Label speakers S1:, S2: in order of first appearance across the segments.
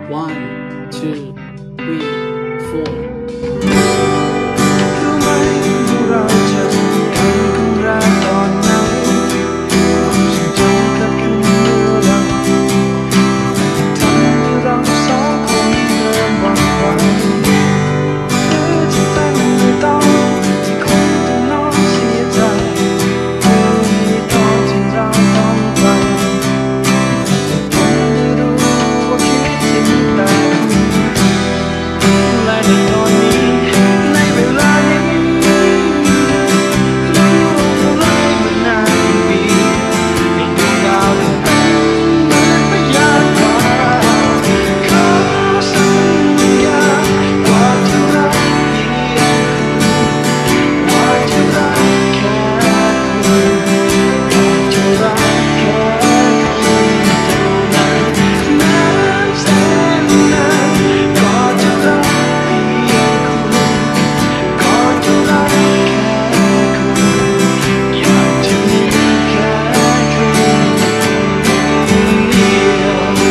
S1: one two three four
S2: รู้ไหมเราจะกันครั้งแรกตอนไหนความทรงจำกลับคืนเมื่อไหร่ทำให้เราสองคนเริ่มหวั่นไหวหรือจะเป็นในตอนที่คงต้องน้องเสียใจหรือตอนที่เราต้องไปผมไม่รู้ว่าคิดถึงแต่และในตอนนี้ในเวลานี้รู้เลยมันนานปีให้ดวงดาวได้เป็นเหมือนพยานว่าขอสัญญาว่าจะรักเพียงคุณว่าจะรักแค่คุณว่าจะรักแค่คุณเท่านั้นนานแสนนานก็จะรักเพียงคุณก็จะรักแค่คุณอยากจะมีแค่คุณเดียว คืน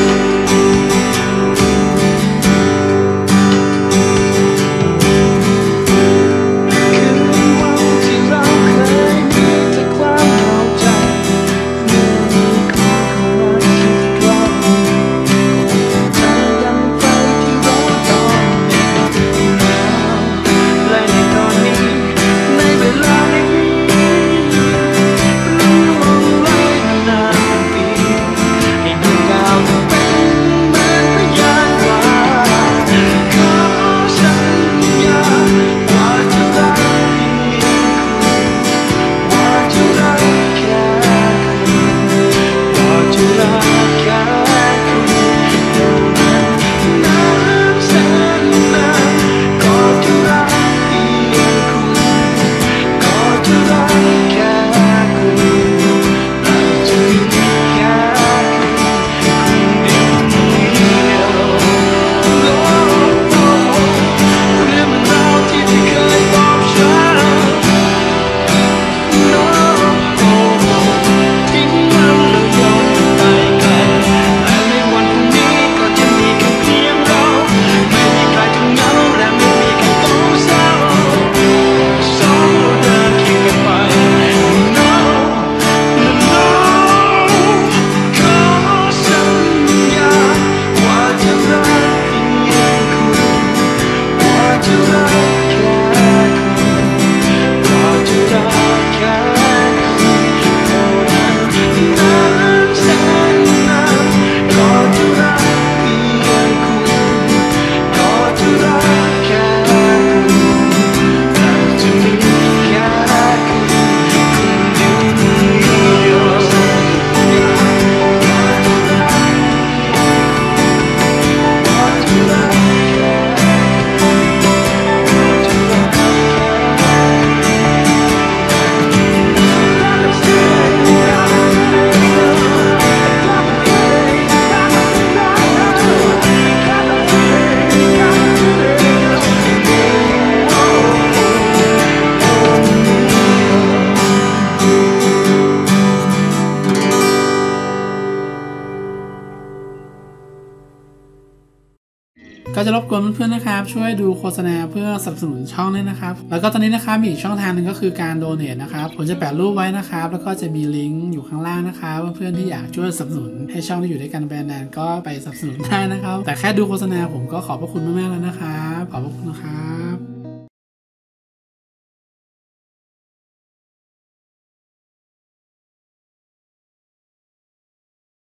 S2: วันที่เราเคยมีแต่ความเหงาใจเมื่อมีคนเข้ามาคิดใกล้ใจยังไฟที่รอตอนเหน็บหนาวและในตอนนี้ในเวลานี้ล่วงเลยมานานปีให้ดวงดาวได้เป็นเหมือนพยานว่าขอสัญญาว่าจะรักเพียงคุณว่าจะรักแค่คุณว่าจะรักแค่คุณเท่านั้นนานแสนนานก็จะรักเพียงคุณก็จะรักแค่คุณและจะมีแค่คุณเดียวเรื่องราวที่เธอเคยบอกฉัน No ทิ้งมันแล้วย้อนไปไกลและในวันพรุ่งนี้ก็จะมีแค่เพียงเราไม่มีใครต้องเหงาและไม่มีใครต้องเศร้าสองเราเดินเคียงกันไป No No ขอสัญญาว่าจะรักเพียงคุณว่าจะรักแค่คุณว่าจะรักแค่คุณเท่านั้นนานแสนนานก็จะรักเพียงคุณก็จะรักแค่คุณและจะมีแค่คุณเดียวสัญญาว่าจะรักว่าจะรักแค่ว่าจะรักแค่
S1: ก็จะรบกวนเพื่อนๆนะครับช่วยดูโฆษณาเพื่อสนับสนุนช่องด้วยนะครับแล้วก็ตอนนี้นะครับมีอีกช่องทางหนึ่งก็คือการโดเนทนะครับผมจะแปะรูปไว้นะครับแล้วก็จะมีลิงก์อยู่ข้างล่างนะครับเพื่อนๆที่อยากช่วยสนับสนุนให้ช่องได้อยู่ด้วยกันไปนานๆก็ไปสนับสนุนได้นะครับแต่แค่ดูโฆษณาผมก็ขอบพระคุณมากๆแล้วนะครับขอบพระคุณนะครับ